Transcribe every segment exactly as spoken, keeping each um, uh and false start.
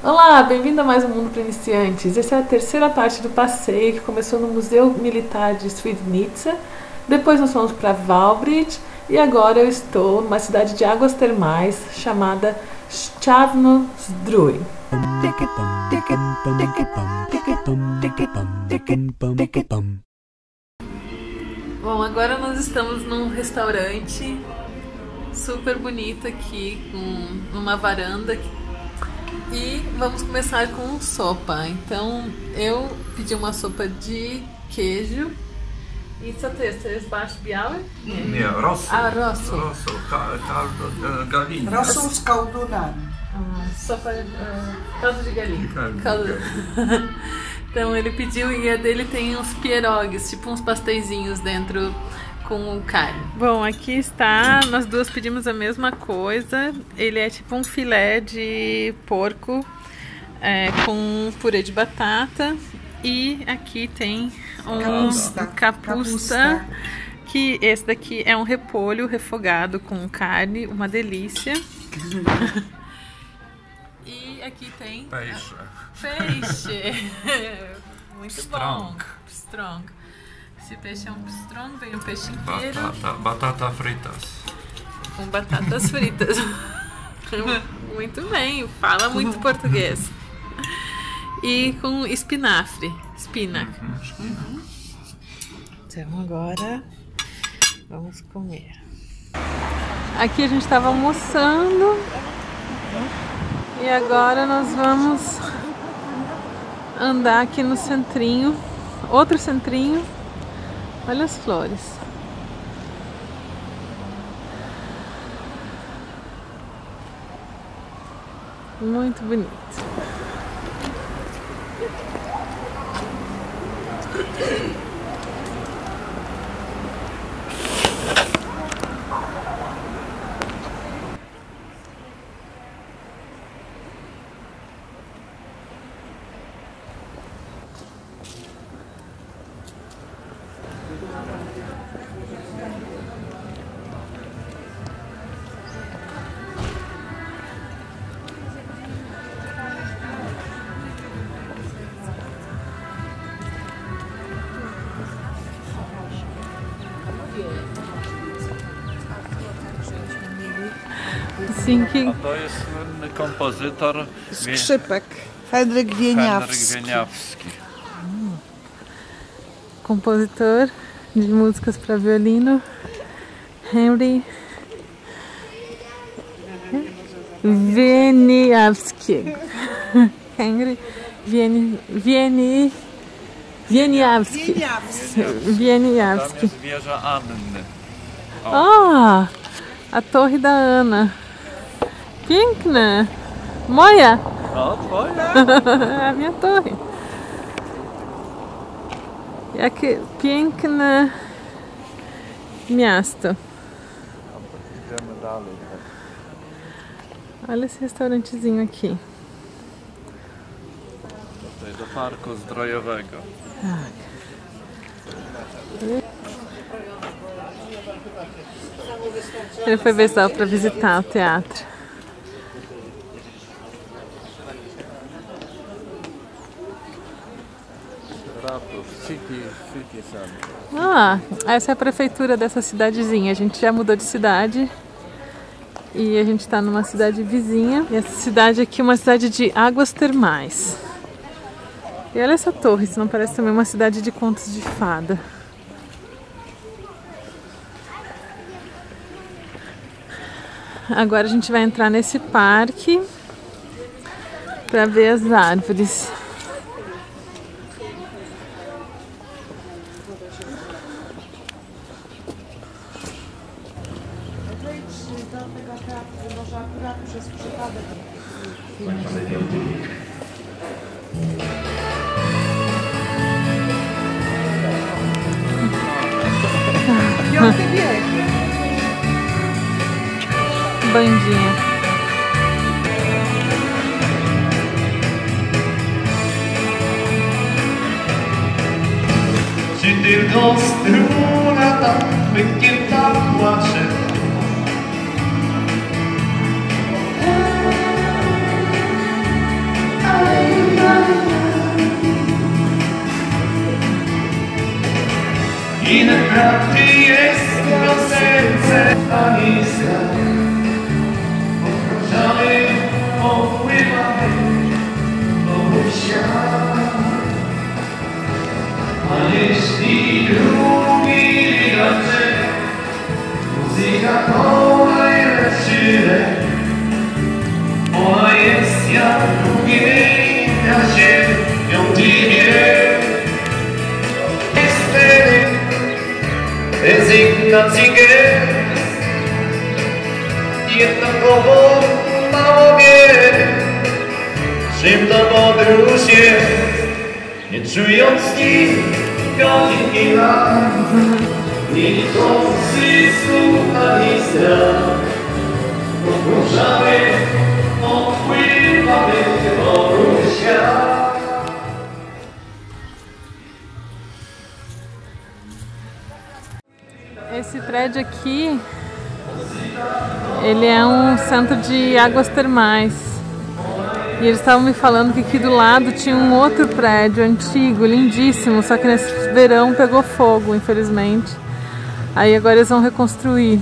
Olá, bem-vindo a mais um Mundo para Iniciantes. Essa é a terceira parte do passeio que começou no Museu Militar de Świdnica. Depois nós fomos para Wałbrzych e agora eu estou numa cidade de águas termais chamada Czarnozdrój. Bom, agora nós estamos num restaurante super bonito aqui, com uma varanda. E vamos começar com sopa. Então eu pedi uma sopa de queijo. I co to jest? To jest barszcz biały? Nie, Nie, rosół. A, rosół. Rosół, kaldo, galinha. Rosół z caldunami. Ah, sopa, uh, caldo de galinha. Caldo. Caldo. Então ele pediu e a dele tem uns pierogies, tipo uns pasteizinhos dentro com carne. Bom, aqui está, nós duas pedimos a mesma coisa. Ele é tipo um filé de porco é, com purê de batata. E aqui tem um capusta, capusta, que esse daqui é um repolho refogado com carne, uma delícia. E aqui tem Peixe. Peixe. Muito Pstrąg. bom. Pstrąg. Esse peixe é um pstrąg, vem um peixe inteiro. Batata, batata fritas. Com batatas fritas. Muito bem, fala muito português. E com espinafre. Spinach. Uhum. Então agora vamos comer. Aqui a gente estava almoçando. E agora nós vamos andar aqui no centrinho. Outro centrinho. Olha as flores. Muito bonito. A to jest słynny kompozytor Skrzypek, Henryk Wieniawski. Henryk Wieniawski. Compositor de músicas para violino, Henryk Wieniawski. Henryk Wieni, Wieni, Wieniawski. Wieniawski. Tam jest wieża Anny. Ah, a Torre da Ana. Piękne. Moja. No, twoja. A minha torre. Jakie piękne miasto. Idziemy dalej. Olha esse restaurantezinho aqui. Tutaj do parku zdrojowego. Tak. Ele foi ver só para visitar o teatro. City, City Center. Ah, essa é a prefeitura dessa cidadezinha. A gente já mudou de cidade e a gente está numa cidade vizinha. E essa cidade aqui é uma cidade de águas termais. E olha essa torre, se não parece também uma cidade de contos de fada. Agora a gente vai entrar nesse parque para ver as árvores. Piąty wiek. Bandinha. Czy tylko struna tam wygięta płacze? I naprawdę jest na serce Aniska. Podróżamy, opływamy nowy świat. A jeśli drugi widać, muzyka to najlepszy lek. Ona jest jak drugiej, ja się ją dziwię. Rezygnacji gest jednakowo mało wie, czym ta podróż jest, nie czując nic godzin i lat, nie liczący słów ani strat. Podróżamy, odpływamy nowy świat. Esse prédio aqui, ele é um centro de águas termais. E eles estavam me falando que aqui do lado tinha um outro prédio antigo, lindíssimo, só que nesse verão pegou fogo, infelizmente. Aí agora eles vão reconstruir.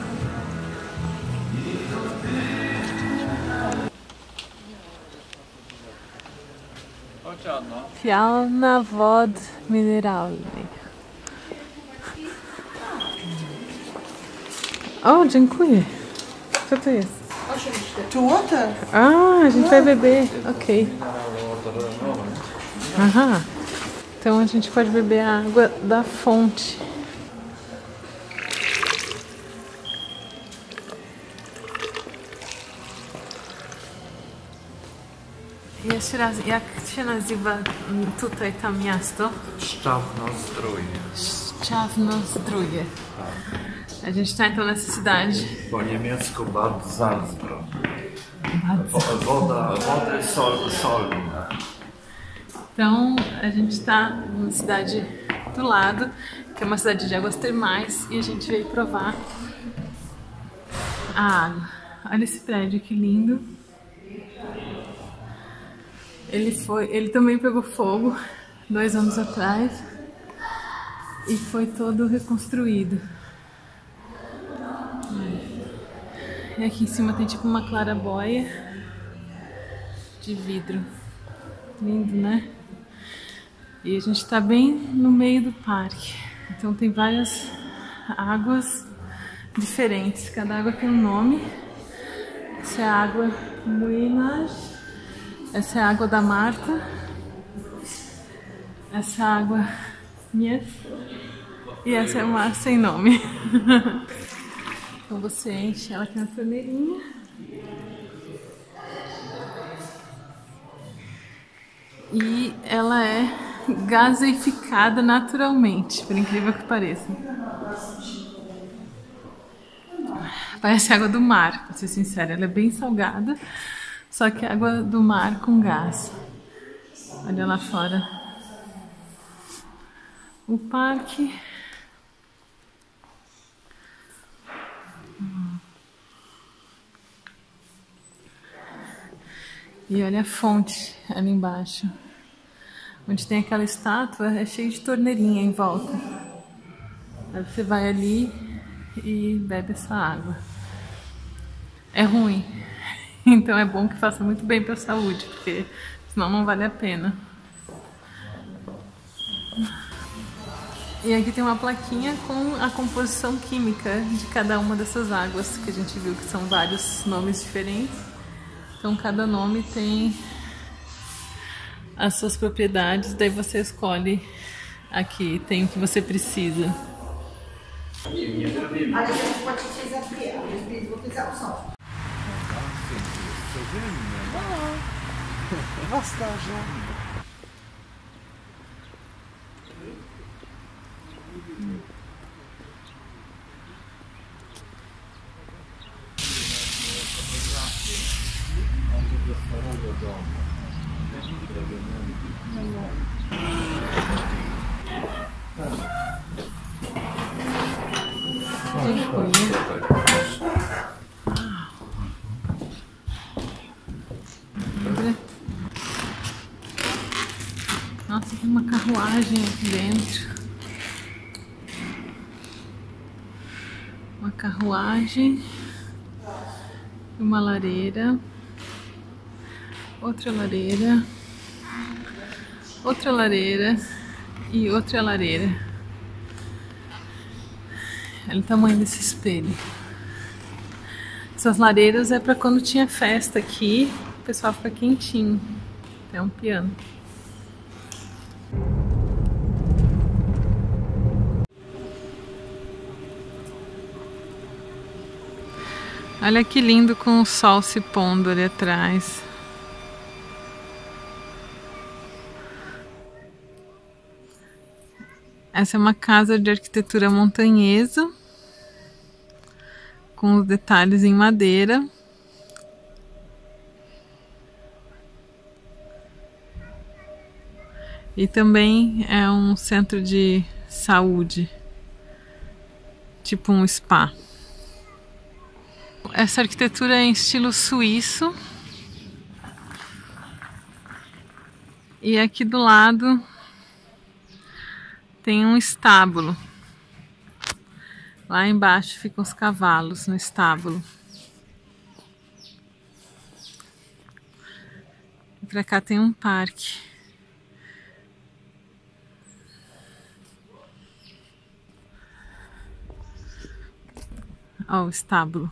Piana Wod Mineralny. O, dziękuję. Co to jest? To water. Ah, a gente vai beber. Ok. Aham. Então a gente pode beber a água da fonte. Jeszcze raz, jak się nazywa tutaj to miasto? Szczawnozdrój. Szczawnozdrój. A gente tá então nessa cidade. Po niemiecku Bad Salzburg. Woda, woda sol, solna. Então a gente tá numa cidade do lado, que é uma cidade de águas termais, e a gente veio provar a água. Olha esse prédio que lindo. Ele foi, ele também pegou fogo dois anos atrás e foi todo reconstruído. E aqui em cima tem tipo uma clarabóia de vidro. Lindo, né? E a gente tá bem no meio do parque. Então tem várias águas diferentes. Cada água tem um nome. Essa é a água Muinas. Essa é a água da Marta. Essa é a água Mies. E essa é uma sem nome. Então você enche ela aqui na torneirinha. E ela é gaseificada naturalmente, por incrível que pareça. Parece água do mar, pra ser sincera. Ela é bem salgada, só que é água do mar com gás. Olha lá fora o parque. E olha a fonte ali embaixo. Onde tem aquela estátua, é cheio de torneirinha em volta. Aí você vai ali e bebe essa água. É ruim. Então é bom que faça muito bem para a saúde, porque senão não vale a pena. E aqui tem uma plaquinha com a composição química de cada uma dessas águas, que a gente viu que são vários nomes diferentes. Então cada nome tem as suas propriedades, daí você escolhe aqui, tem o que você precisa. Nossa, tem uma carruagem aqui dentro. carruagem, uma lareira, outra lareira, outra lareira e outra lareira. Olha o tamanho desse espelho. Essas lareiras é para quando tinha festa aqui, o pessoal fica quentinho. É um piano. Olha que lindo com o sol se pondo ali atrás. Essa é uma casa de arquitetura montanhesa, com os detalhes em madeira. E também é um centro de saúde, tipo um spa. Essa arquitetura é em estilo suíço. E aqui do lado tem um estábulo. Lá embaixo ficam os cavalos no estábulo. E pra cá tem um parque. Ó, o estábulo.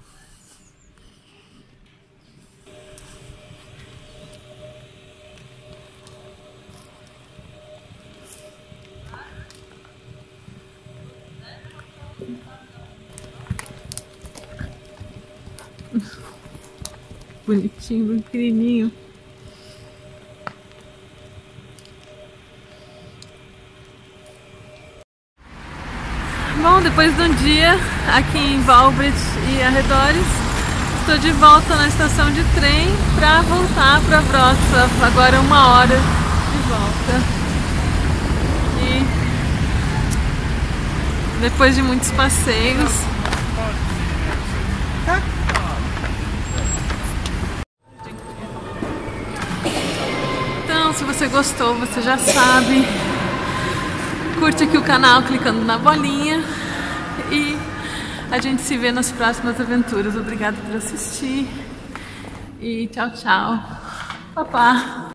Bonitinho, pequenininho. Bom, depois de um dia aqui em Valbridge e arredores, estou de volta na estação de trem para voltar para Wrocław. Agora uma hora de volta. E depois de muitos passeios, se você gostou, você já sabe, curte aqui o canal clicando na bolinha e a gente se vê nas próximas aventuras. Obrigada por assistir e tchau, tchau. Papá.